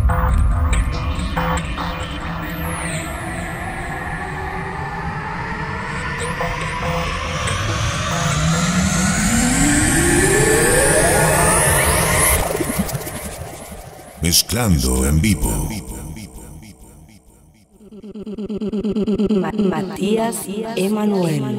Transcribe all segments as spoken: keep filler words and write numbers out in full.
Mezclando en vivo. Matías Emanuel.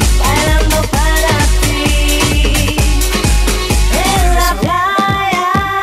En la playa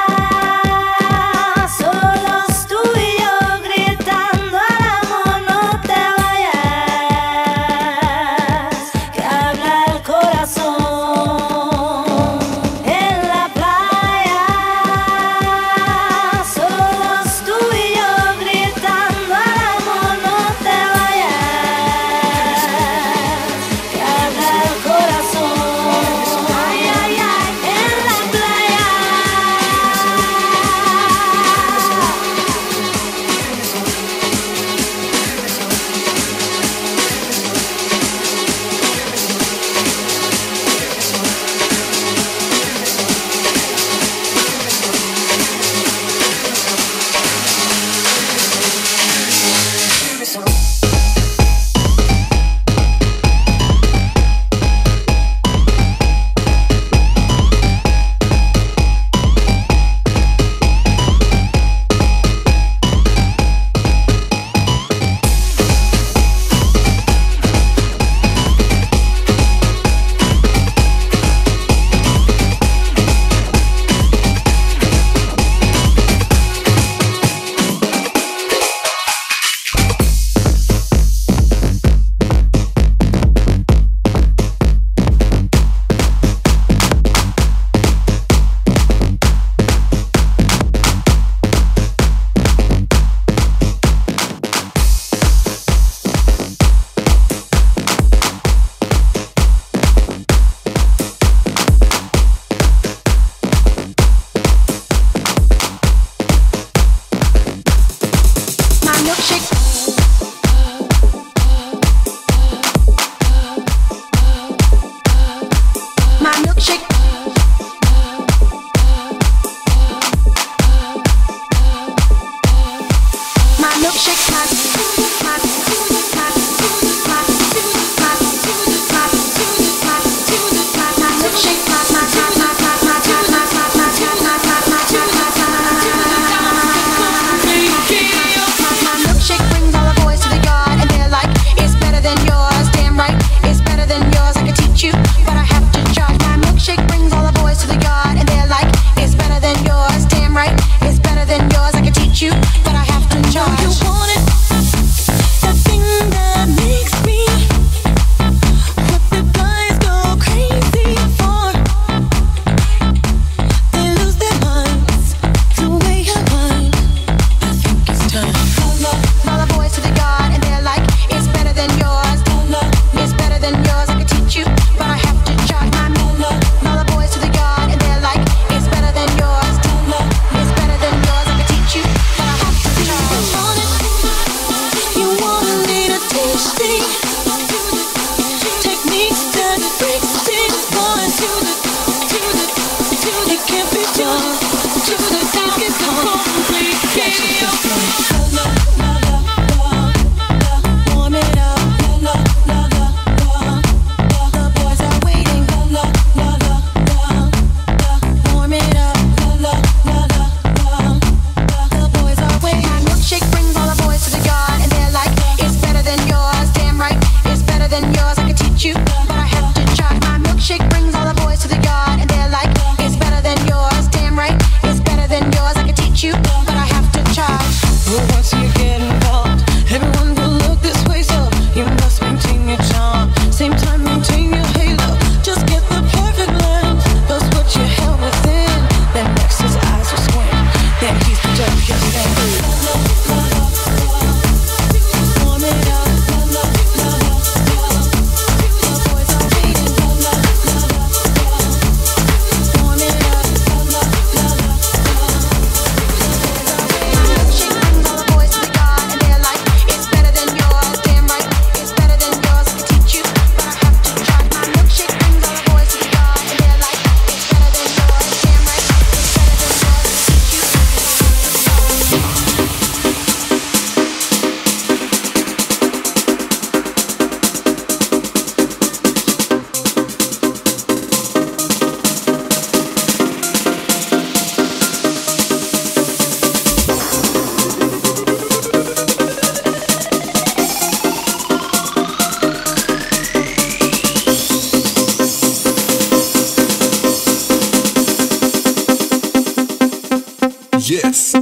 Yes.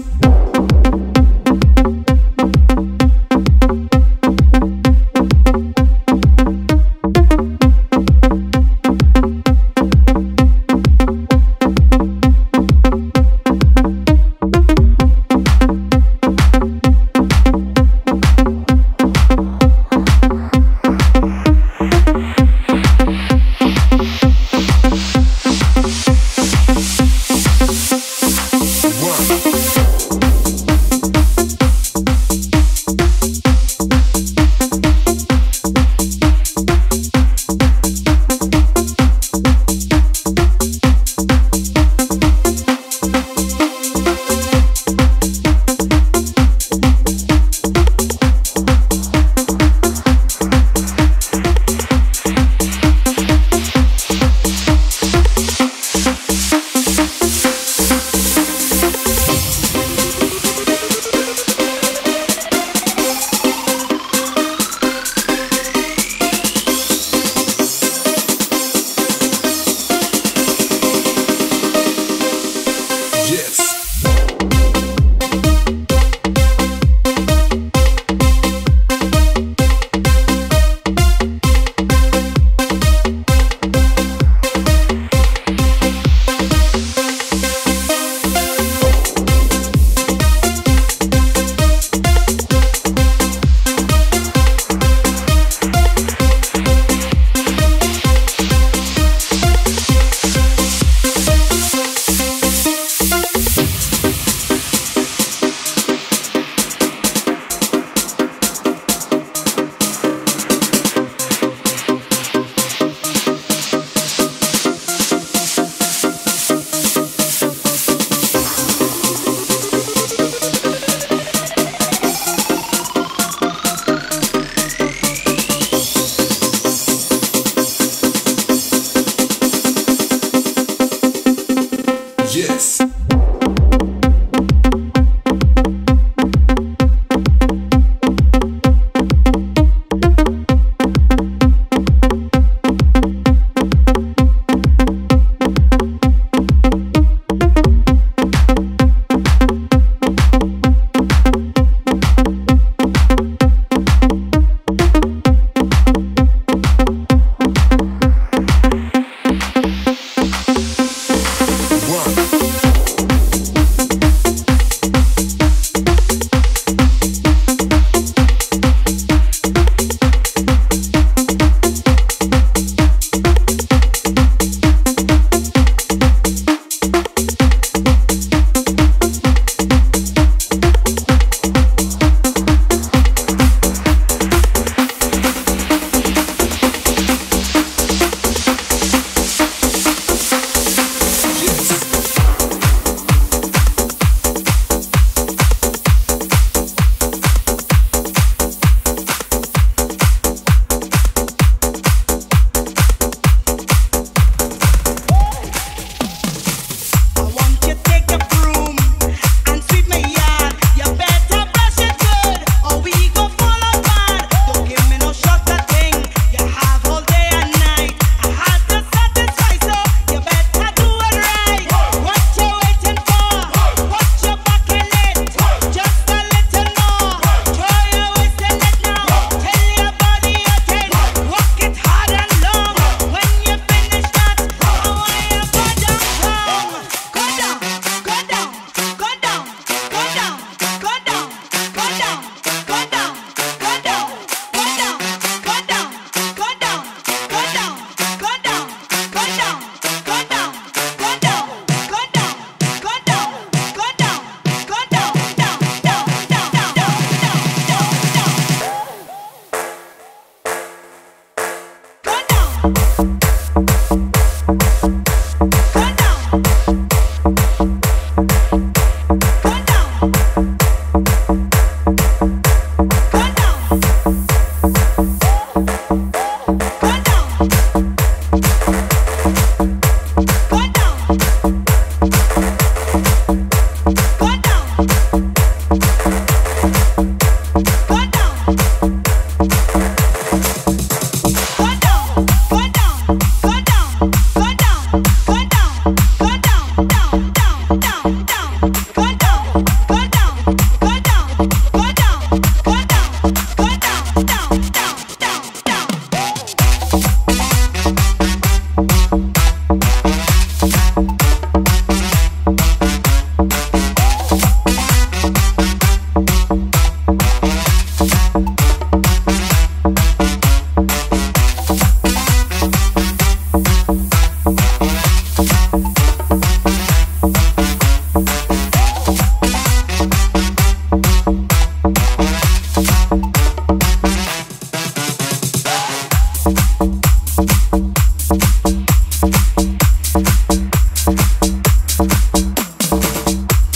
One.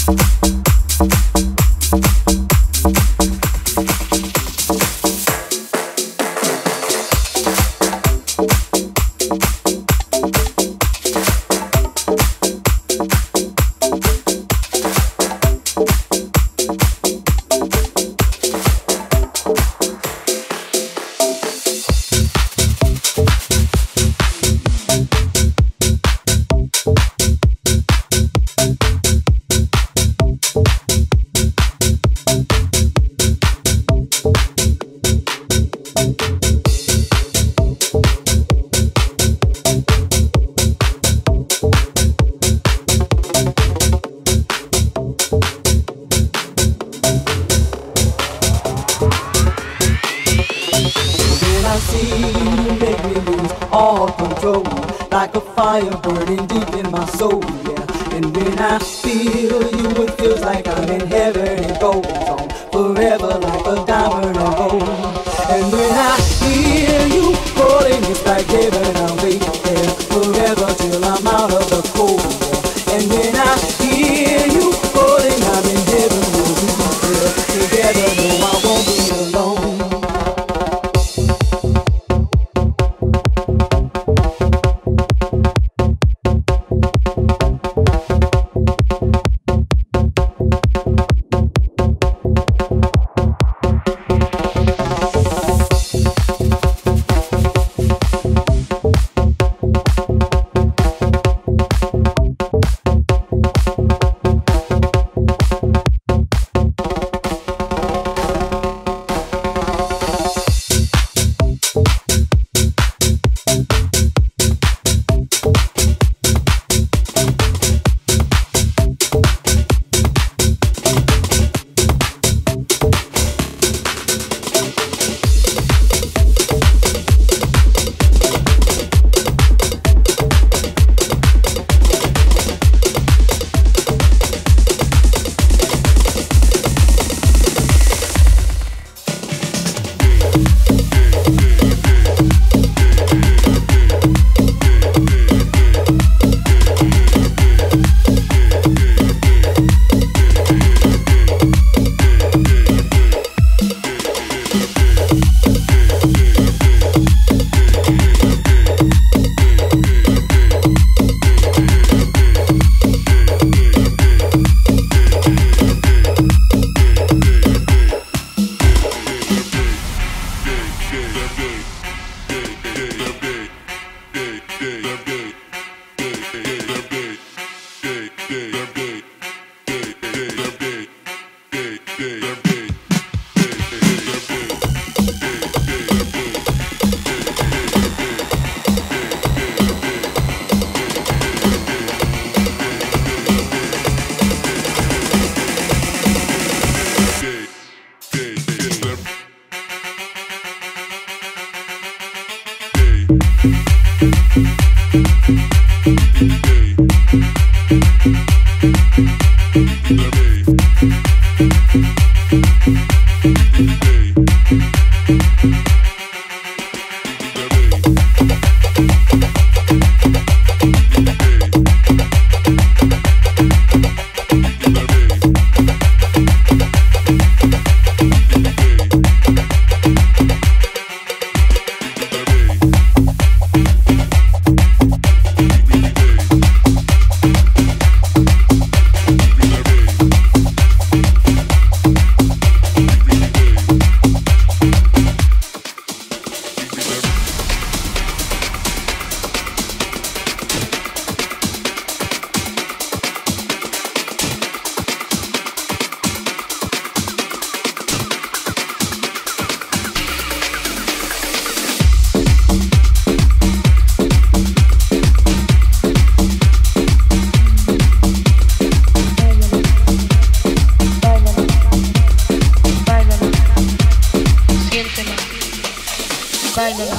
Báilalo,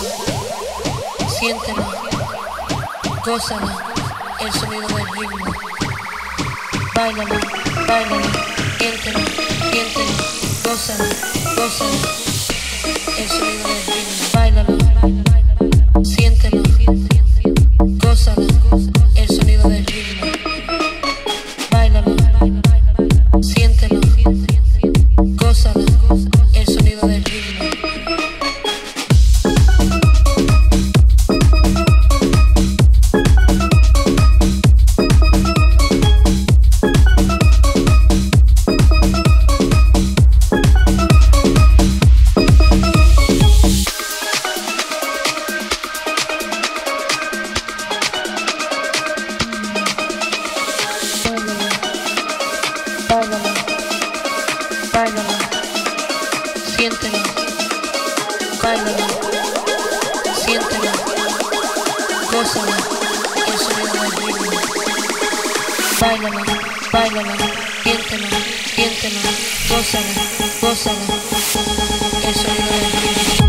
siéntelo, gózalo, el sonido del ritmo. Báilalo, báilalo, siéntelo, siéntelo, gózalo, gózalo, el sonido del ritmo. Báilalo, siéntelo, gózalo, el sonido del ritmo. Báilalo, báilalo, báilalo, siéntelo, báilalo, siéntelo, gózalo, el sonido del ritmo. Báilalo, báilalo, siéntelo, siéntelo, gózalo, gózalo, el sonido del ritmo.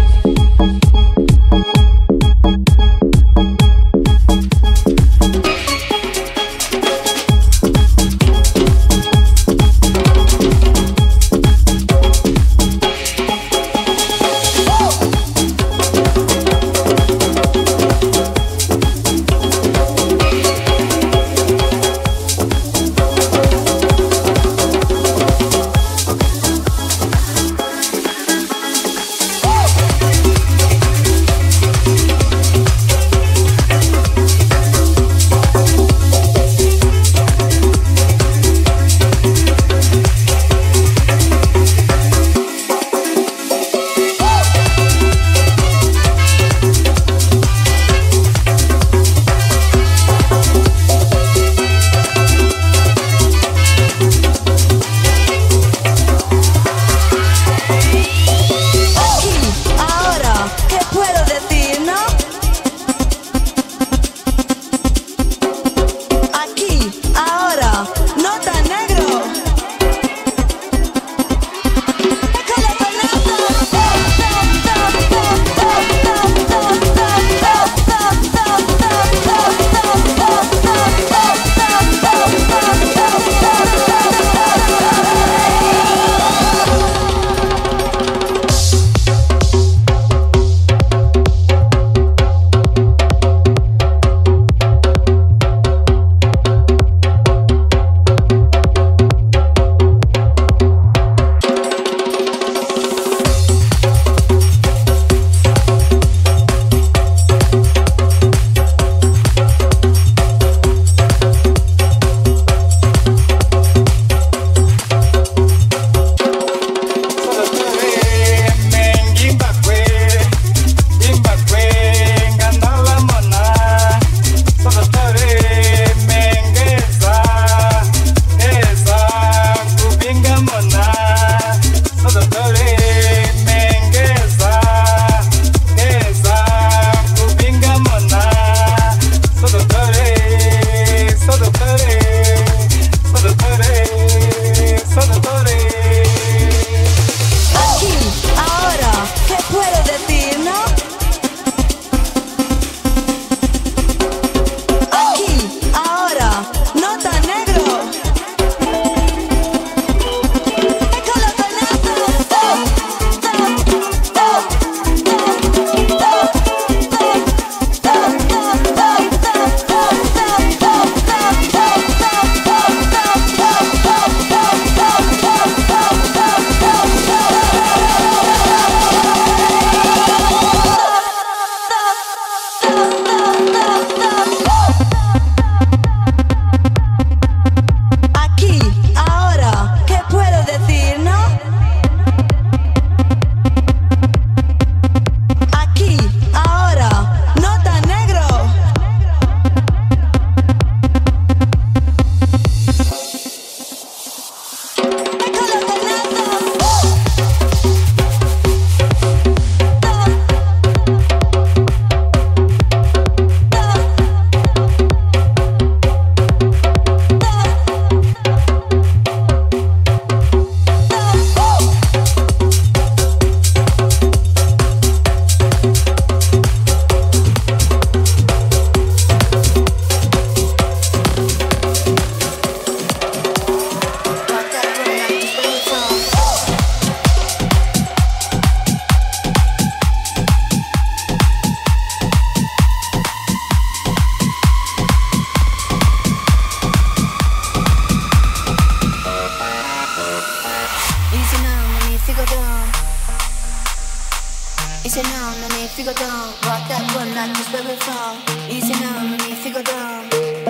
Easy now, no need to go down. Rock that one, not just where we're from. Easy now, no need to go down.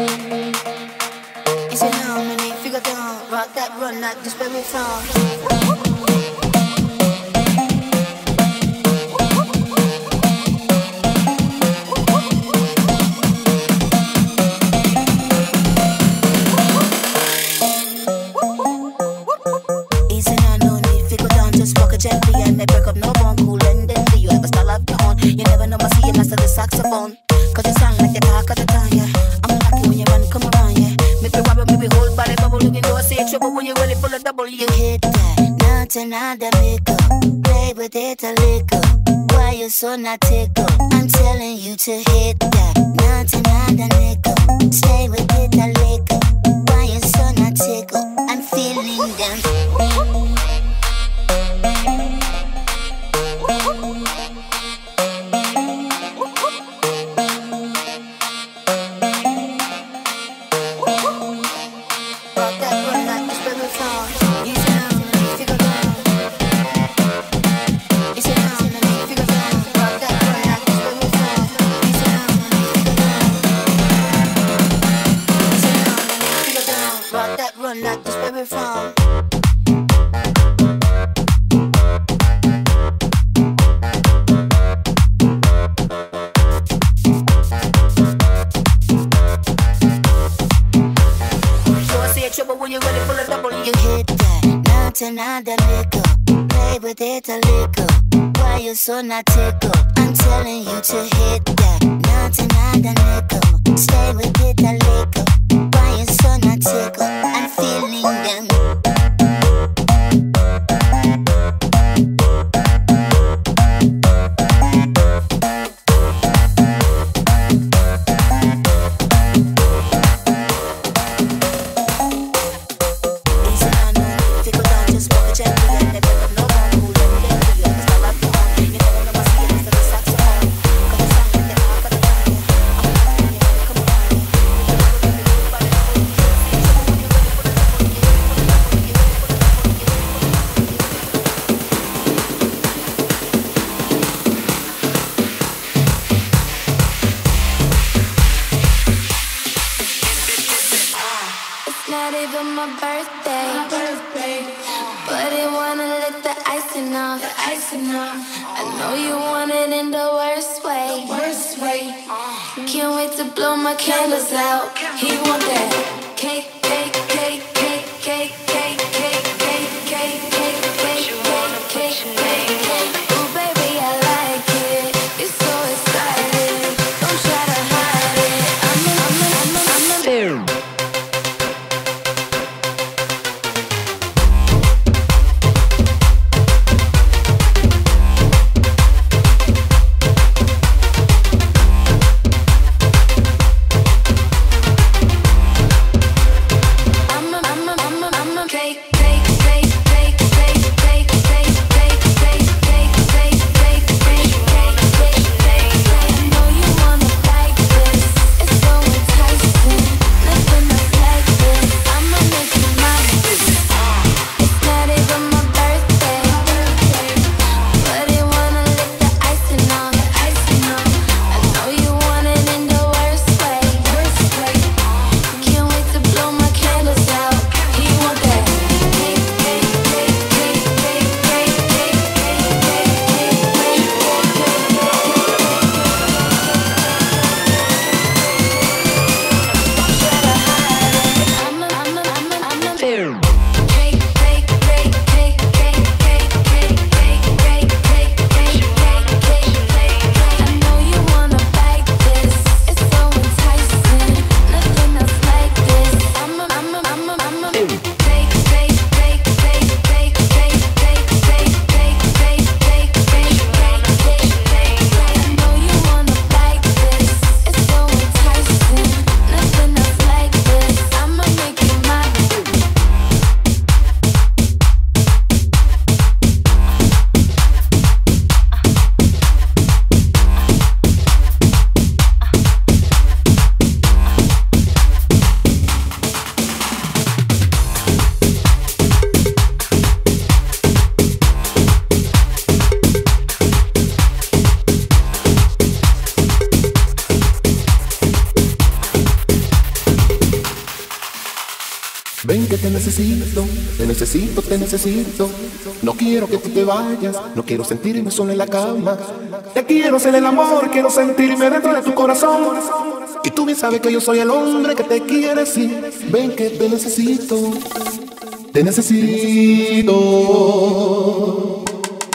Easy now, no need to go down. Rock that run, not just where we're from. gently and they break up no bone. Cool ending. Do you ever style up your own? You never know, I see you next to the saxophone. Cause you sound like the talk of the town, yeah. I'm lucky when you run, come around, yeah. Maybe wobble, maybe hold body bubble. You know I say trouble when you're really full of double. You hit that, not another nickel. Play with it a little. Why you so not tickled? I'm telling you to hit that, not another nickel. Stay with it a little. Why you so not tickled? I'm feeling them. Another nickel, play with it a little. Why you so not tickled? I'm telling you to hit that, not another nickel. Stay with it a little. Why you so not tickled? I'm feeling them. Candles out, he want that cake, cake, cake, cake, cake, cake, cake, cake, cake, cake, cake, cake, cake, cake. Ooh, baby, I like it. It's so exciting. Don't try to hide it. I'm in, I'm in, I'm in, I'm in. Boom. Ven que te necesito, te necesito, te necesito. No quiero que tú te vayas, no quiero sentirme solo en la cama. Te quiero hacer el amor, quiero sentirme dentro de tu corazón. Y tú bien sabes que yo soy el hombre que te quiere, sí. Ven que te necesito, te necesito.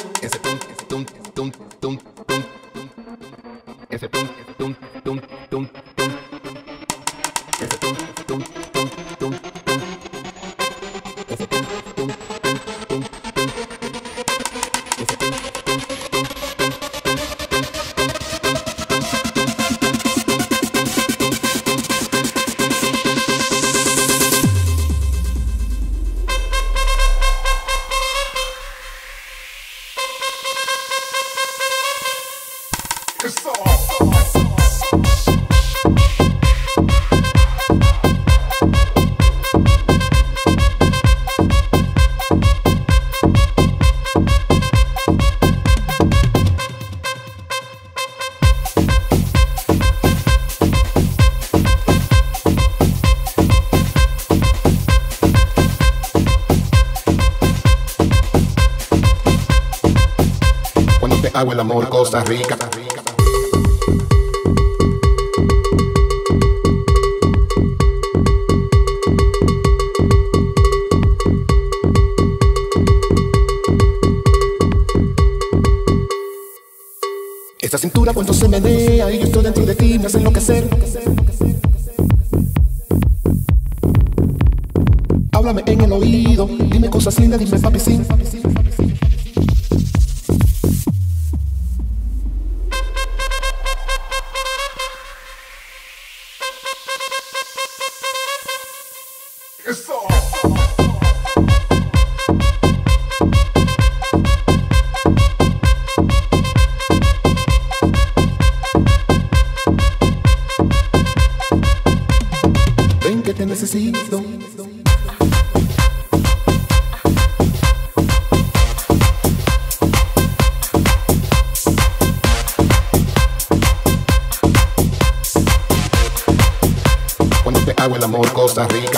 hago el amor, Costa Rica. Esa cintura cuando se menea y yo estoy dentro de ti me hace enloquecer. Háblame en el oído, dime cosas lindas, dime papi sí. Ven que te necesito. Cuando te hago el amor, Costa Rica.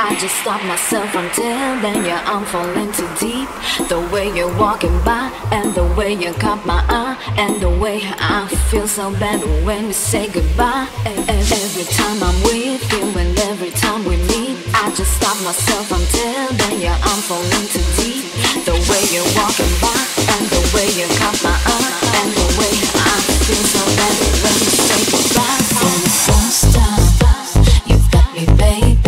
I just stop myself from telling you I'm falling too deep. The way you're walking by, and the way you caught my eye, and the way I feel so bad when we say goodbye. Every time I'm with you and every time we meet, I just stop myself from telling you I'm falling too deep. The way you're walking by, and the way you caught my eye, and the way I feel so bad when we say goodbye. For the first time, you've got me, baby.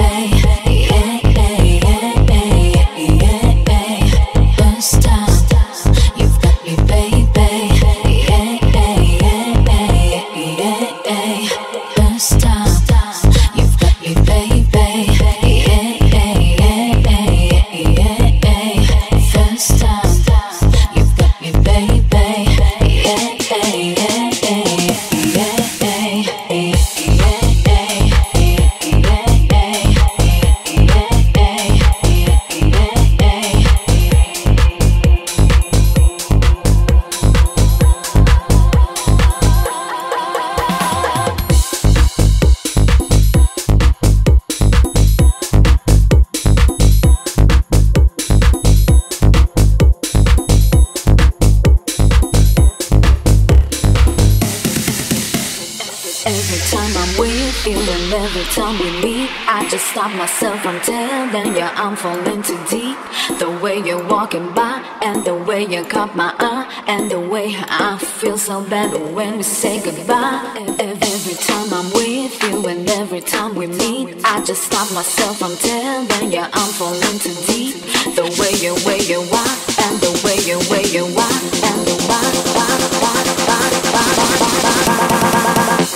Stop myself from telling you I'm falling too deep. The way you're walking by, and the way you caught my eye, and the way I feel so bad when we say goodbye. Every time I'm with you and every time we meet, I just stop myself from telling you I'm falling too deep. The way you, way you are, and the way you, way you are, and the why, why, why, why, why, why, why.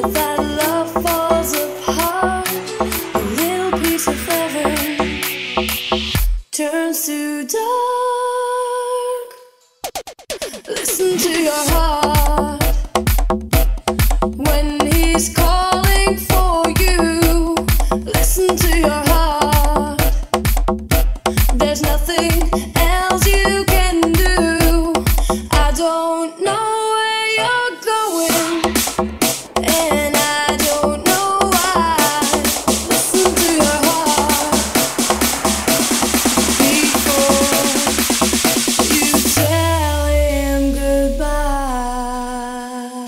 that love falls apart. A little piece of heaven turns to dark. Listen to your heart when he's calling for you. Listen to your heart. There's nothing else you can do. I don't know where you're going, and I don't know why. Listen to your heart before you tell him goodbye.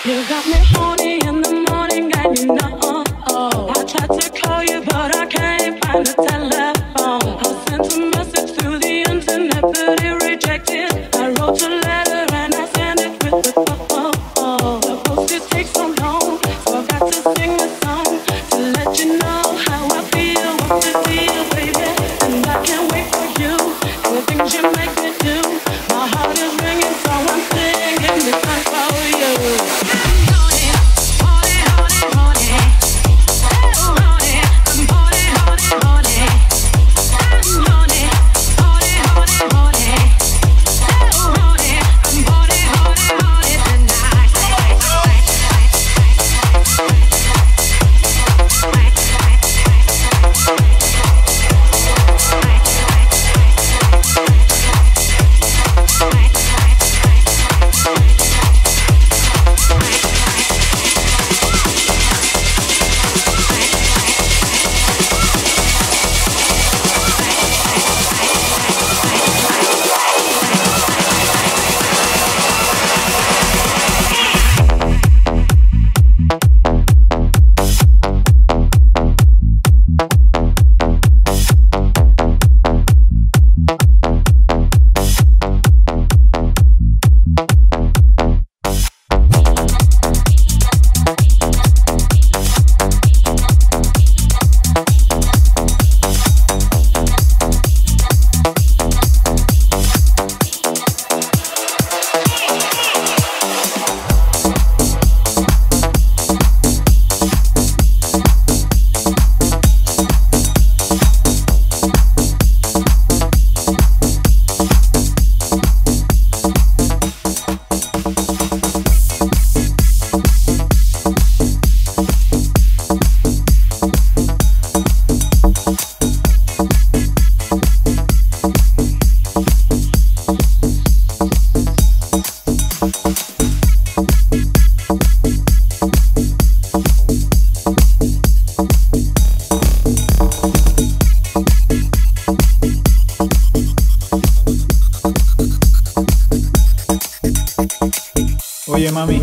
Oye mami,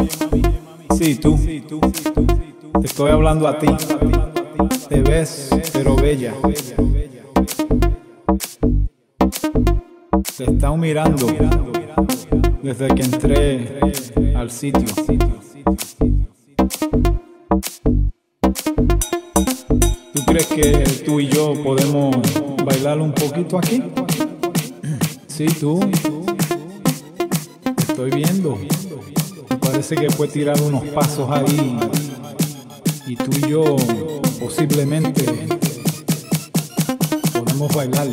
sí tú, te estoy hablando a ti. Te ves pero bella. Te he estado mirando desde que entré al sitio. ¿Tú crees que tú y yo podemos bailar un poquito aquí? Sí, tú. Te estoy viendo. Me parece que puedes tirar unos pasos ahí y tú y yo posiblemente podemos bailar.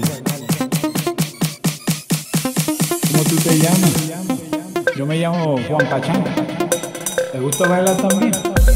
¿Cómo tú te llamas? Yo me llamo Juan Pachán. ¿Te gusta bailar también?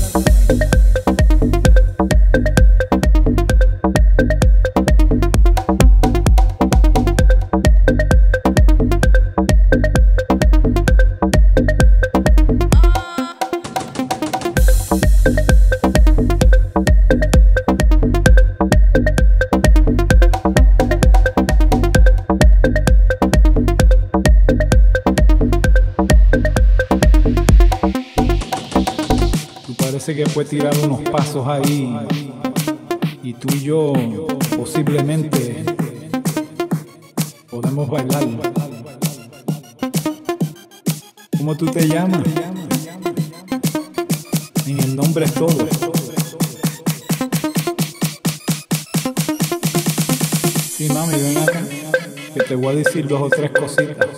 Que puede tirar unos pasos ahí y tú y yo posiblemente podemos bailar. ¿Cómo tú te llamas? En el nombre es todo. Sí, mami, ven acá, que te voy a decir dos o tres cositas.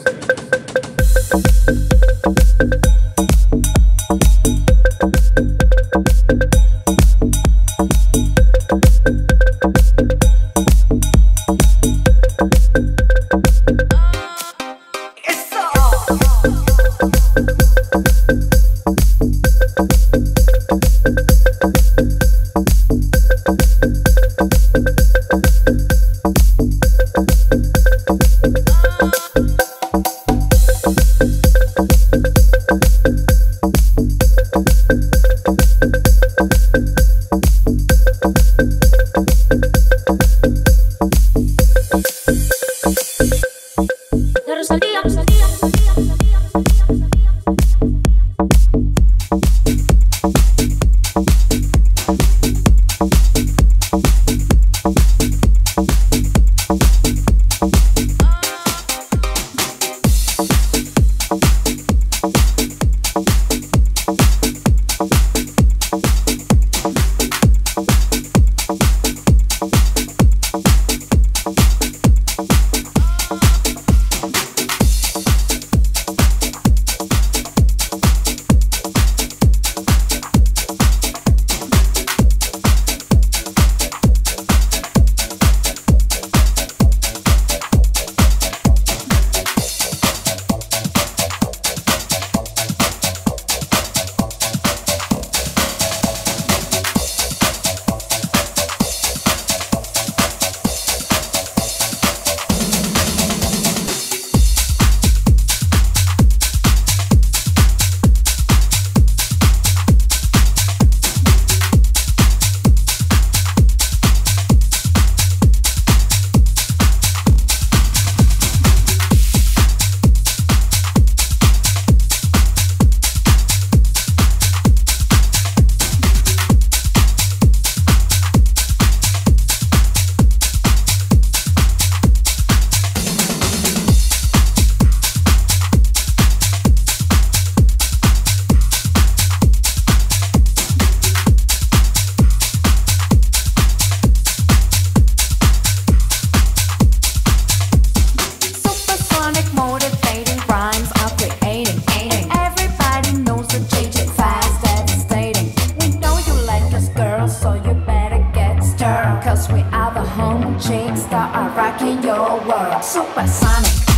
rocking your world. Supersonic.